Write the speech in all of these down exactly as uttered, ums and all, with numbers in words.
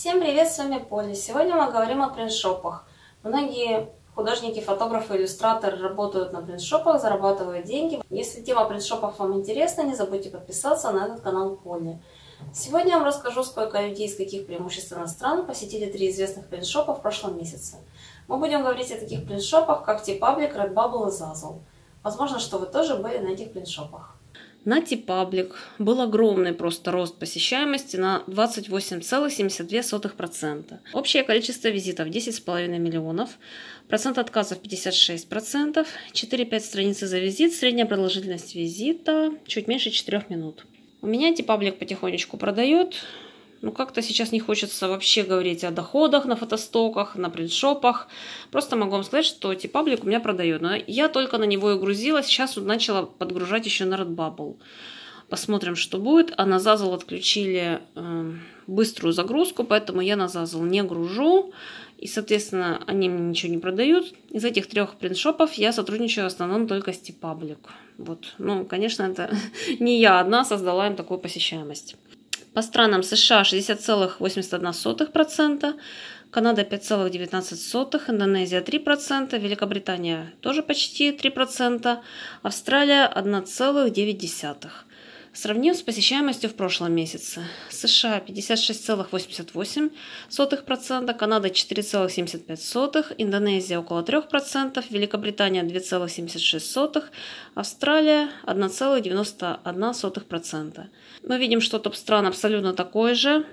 Всем привет, с вами Поля. Сегодня мы говорим о принтшопах. Многие художники, фотографы, иллюстраторы работают на принтшопах, зарабатывают деньги. Если тема принтшопов вам интересна, не забудьте подписаться на этот канал Поли. Сегодня я вам расскажу, сколько людей из каких преимущественно стран посетили три известных принтшопа в прошлом месяце. Мы будем говорить о таких принтшопах, как TeePublic, Redbubble и Zazzle. Возможно, что вы тоже были на этих принтшопах. На TeePublic был огромный просто рост посещаемости на двадцать восемь целых семьдесят две сотых процента. Общее количество визитов десять с половиной миллионов, процент отказов пятьдесят шесть процентов, четыре-пять страниц за визит, средняя продолжительность визита чуть меньше четырёх минут. У меня TeePublic потихонечку продает. Ну, как-то сейчас не хочется вообще говорить о доходах на фотостоках, на принтшопах. Просто могу вам сказать, что TeePublic у меня продает. Но я только на него и грузилась. Сейчас вот начала подгружать еще на Redbubble. Посмотрим, что будет. А на Zazzle отключили э, быструю загрузку, поэтому я на Zazzle не гружу. И, соответственно, они мне ничего не продают. Из этих трех принтшопов я сотрудничаю в основном только с TeePublic. Вот. Ну, конечно, это не я одна создала им такую посещаемость. По странам: США шестьдесят целых восемьдесят одна сотых процента, Канада пять целых девятнадцать сотых процента, Индонезия три процента, Великобритания тоже почти три процента, Австралия одна целых девять десятых процента. Сравним с посещаемостью в прошлом месяце. США пятьдесят шесть целых восемьдесят восемь сотых процента, Канада четыре целых семьдесят пять сотых процента, Индонезия около трёх процентов, Великобритания два целых семьдесят шесть сотых процента, Австралия одна целых девяносто одна сотых процента. Мы видим, что топ-стран абсолютно такой же.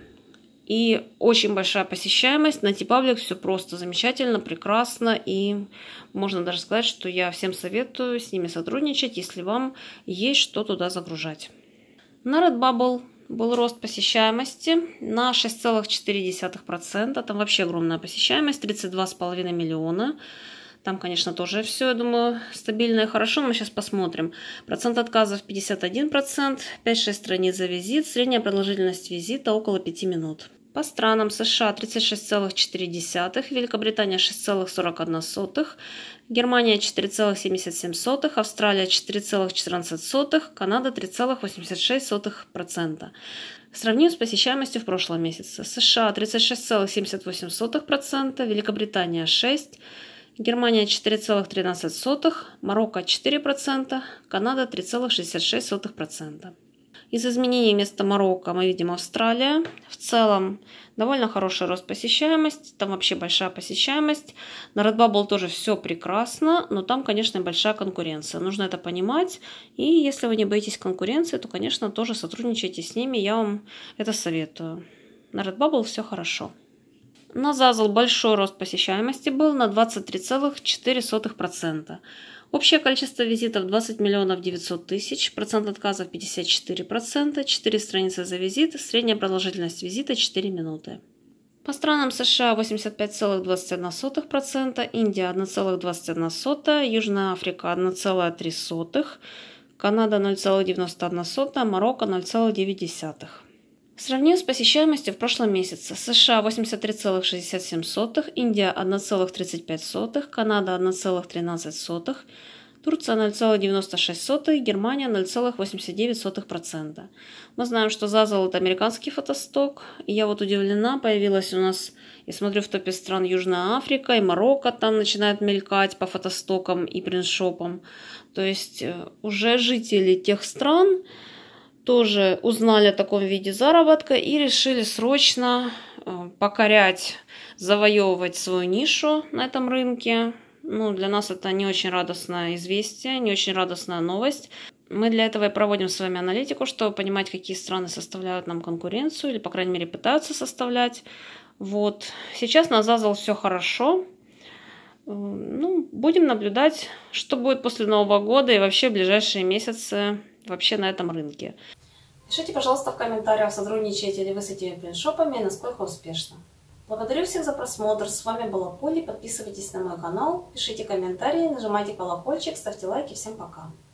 И очень большая посещаемость. На TeePublic все просто замечательно, прекрасно. И можно даже сказать, что я всем советую с ними сотрудничать, если вам есть что туда загружать. На Redbubble был рост посещаемости на шесть целых четыре десятых процента. Там вообще огромная посещаемость, тридцать два с половиной миллиона. Там, конечно, тоже все, я думаю, стабильно и хорошо. Мы сейчас посмотрим. Процент отказов пятьдесят один процент, пять-шесть страниц за визит, средняя продолжительность визита около пяти минут. По странам: США тридцать шесть целых четыре десятых, Великобритания шесть целых сорок одна сотых, Германия четыре целых семьдесят семь сотых, Австралия четыре целых четырнадцать сотых, Канада три целых восемьдесят шесть сотых процента. Сравним с посещаемостью в прошлом месяце. США тридцать шесть целых семьдесят восемь сотых процента, Великобритания шесть процентов, Германия четыре целых тринадцать сотых, Марокко четыре процента, Канада три целых шестьдесят шесть сотых процента. Из изменений вместо Марокко мы видим Австралия. В целом довольно хороший рост посещаемости. Там вообще большая посещаемость. На Redbubble тоже все прекрасно, но там, конечно, большая конкуренция. Нужно это понимать. И если вы не боитесь конкуренции, то, конечно, тоже сотрудничайте с ними. Я вам это советую. На Redbubble все хорошо. На Zazzle большой рост посещаемости был на двадцать три целых четыре сотых процента. Общее количество визитов двадцать миллионов девятьсот тысяч, процент отказов пятьдесят четыре процента, четыре страницы за визит, средняя продолжительность визита четыре минуты. По странам: США восемьдесят пять целых двадцать одна сотых процента, Индия одна целых двадцать одна сотая, Южная Африка одна целая три сотых, Канада ноль целых девяносто одна сотая, Марокко ноль целых девять десятых. Сравним с посещаемостью в прошлом месяце. США восемьдесят три целых шестьдесят семь сотых, Индия одна целых тридцать пять сотых, Канада одна целых тринадцать сотых, Турция ноль целых девяносто шесть сотых, Германия ноль целых восемьдесят девять сотых процента. Мы знаем, что Zazzle — это американский фотосток. И я вот удивлена, появилась у нас, я смотрю, в топе стран Южная Африка и Марокко там начинает мелькать по фотостокам и принтшопам. То есть уже жители тех стран тоже узнали о таком виде заработка и решили срочно покорять, завоевывать свою нишу на этом рынке. Ну, для нас это не очень радостное известие, не очень радостная новость. Мы для этого и проводим с вами аналитику, чтобы понимать, какие страны составляют нам конкуренцию или, по крайней мере, пытаются составлять. Вот. Сейчас на Zazzle все хорошо. Ну, будем наблюдать, что будет после Нового года и вообще в ближайшие месяцы вообще на этом рынке. Пишите, пожалуйста, в комментариях, сотрудничаете ли вы с этими принтшопами и насколько успешно. Благодарю всех за просмотр. С вами была Поли. Подписывайтесь на мой канал, пишите комментарии, нажимайте колокольчик, ставьте лайки. Всем пока.